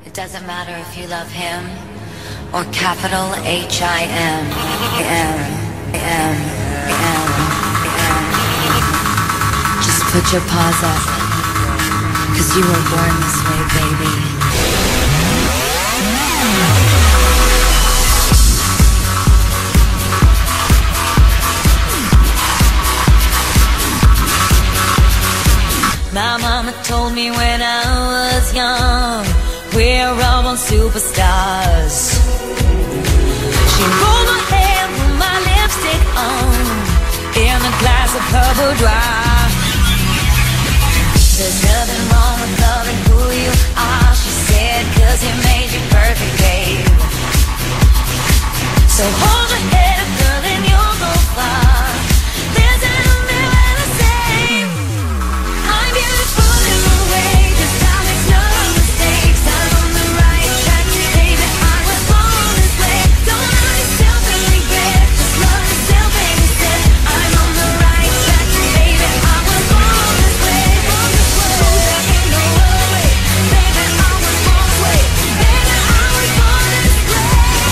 It doesn't matter if you love him or capital H-I-M. Just put your paws up, 'cause you were born this way, baby. My mama told me when I was young, we're all born superstars. She rolled my hair, put my lipstick on, in a glass of her boudoir. There's nothing wrong with loving who you are, she said, 'cause he made you perfect, babe. So hold your head up, girl, and you'll go far. There's an umbrella saying I'm beautiful in my way, 'cause I make no mistakes. I'm on the right track, baby, I was born this way. Don't hurt yourself and regret, just love yourself and instead. I'm on the right track, baby, I was born this way. There ain't no other way, baby, I was born this way. Baby, I was born this way.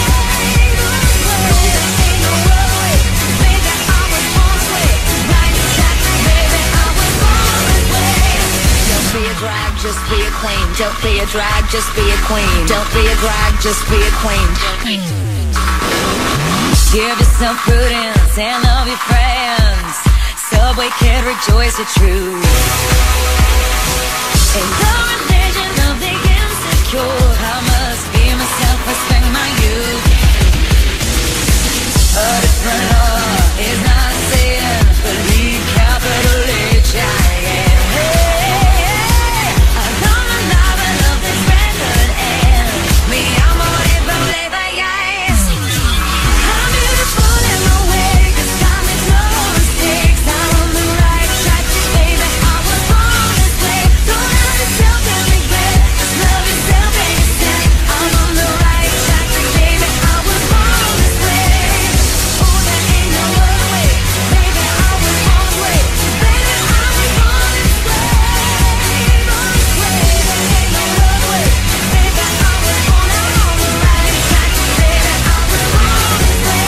There ain't no other way, baby, I was born this way. Right track, baby, I was born this way. Don't be a drag, just be a queen. Don't be a drag, just be a queen. Don't be a drag, just be a queen. Give yourself prudence and love your friends. Subway kid, rejoice the truth. In the religion of the insecure, I must be myself, respect my youth. A different law is not a sin, believe capital H-I-M. I don't allow the love this record and me, I'm on it, but baby, yes. I'm beautiful in my way, 'cause I make no mistakes. I'm on the right track, baby, I was born this way. Don't hurt yourself and regret, just love yourself and instead. I'm on the right track, baby, I was born this way. Oh, there ain't no other way, baby, I was born this way. Baby, I was born this way. Born this way, there ain't no other way, baby, I was born. I'm on the right track, baby, I was born this way.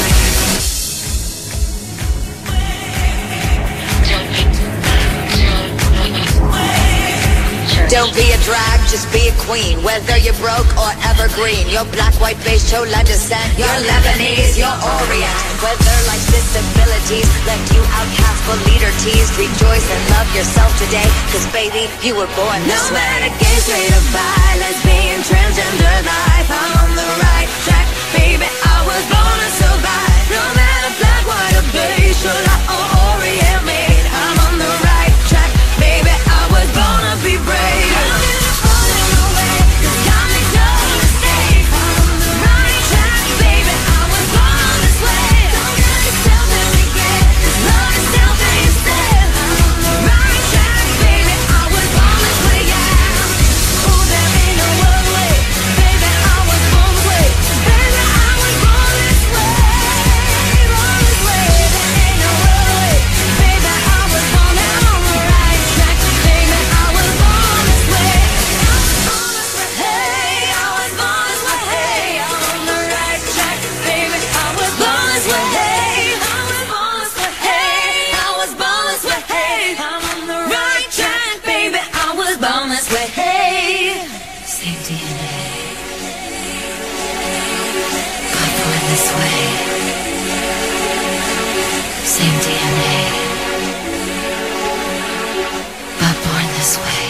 Don't be a drag, just be a queen. Whether you're broke or evergreen, you're black, white, beige, chola descent, you're Lebanese, you're Orient. Whether life's disabilities left you outcast but leader teased, rejoice and love yourself today, 'cause baby, you were born this way. No matter gay, straight or bi, lesbian, transgender life, I'm on the right track, baby, I was born to survive. No matter black, white or beige, chola or Orient made, I'm on the right track, baby, I was born to be brave. Same DNA, but born this way.